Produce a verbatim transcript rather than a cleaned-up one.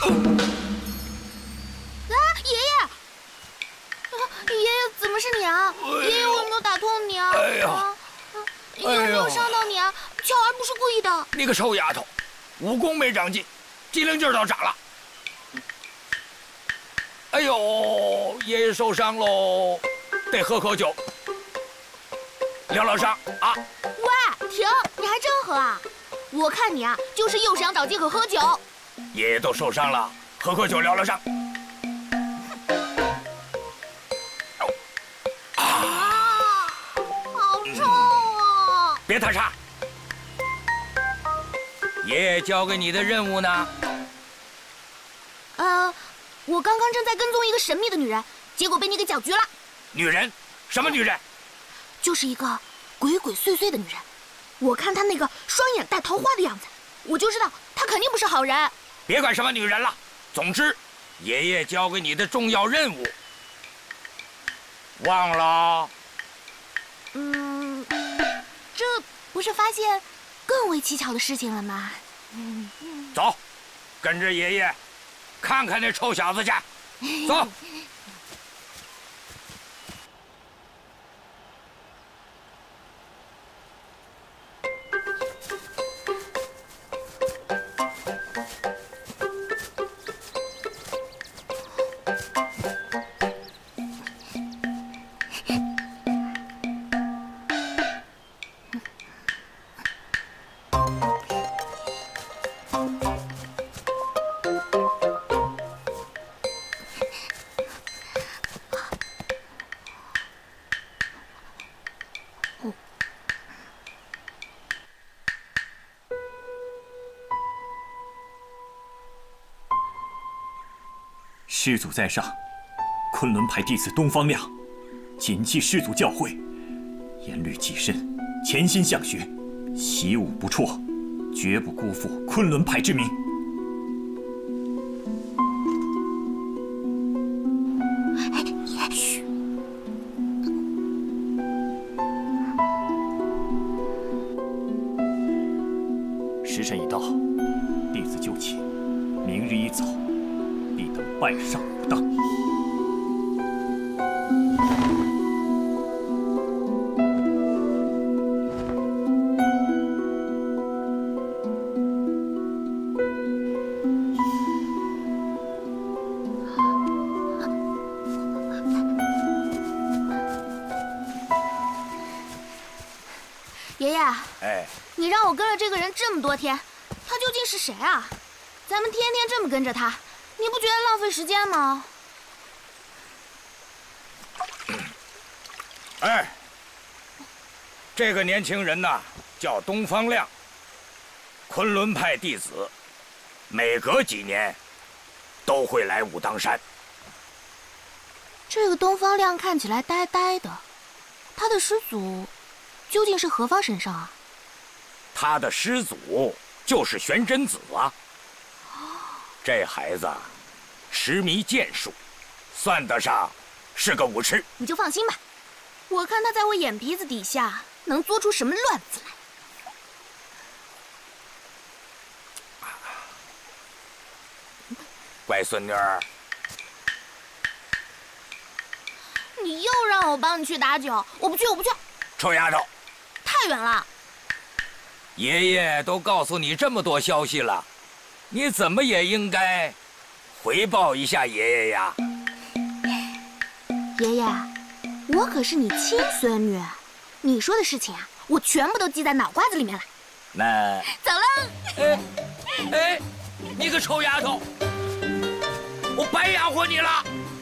爷爷，啊，爷爷怎么是你啊？爷爷我有没有打痛你啊？ 哎呀， 啊，有没有伤到你啊？巧儿不是故意的。 你个臭丫头，武功没长进，机灵劲儿倒长了。哎呦，爷爷受伤喽，得喝口酒，疗疗伤啊。 喂，停！你还真喝啊？我看你啊，就是又想找借口喝酒。 爷爷都受伤了，喝喝酒疗疗伤。 啊，好臭啊！ 别打岔。爷爷交给你的任务呢？ 呃，我刚刚正在跟踪一个神秘的女人，结果被你给搅局了。 女人？什么女人？ 就是一个鬼鬼祟祟的女人。我看她那个双眼带桃花的样子，我就知道她肯定不是好人。 别管什么女人了，总之，爷爷交给你的重要任务，忘了？ 嗯，这不是发现更为蹊跷的事情了吗？嗯， 走，跟着爷爷，看看那臭小子去。走。 师祖在上，昆仑派弟子东方亮，谨记师祖教诲，严律己身，潜心向学，习武不辍，绝不辜负昆仑派之名。嘘。时辰已到，弟子就寝，明日一早必等拜上武当。 爷爷， 哎， 你让我跟了这个人这么多天，他究竟是谁啊？咱们天天这么跟着他，你不觉得浪费时间吗？ 哎，这个年轻人呐，叫东方亮，昆仑派弟子，每隔几年都会来武当山。 这个东方亮看起来呆呆的，他的师祖究竟是何方神圣啊？ 他的师祖就是玄真子啊。这孩子痴迷剑术，算得上是个武痴。 你就放心吧，我看他在我眼皮子底下能做出什么乱子来。 乖孙女儿， 你又让我帮你去打酒，我不去，我不去。 臭丫头， 太远了。 爷爷都告诉你这么多消息了，你怎么也应该回报一下爷爷呀。 爷爷，我可是你亲孙女，你说的事情啊，我全部都记在脑瓜子里面了。 那走了。 哎哎，你个臭丫头，我白养活你了。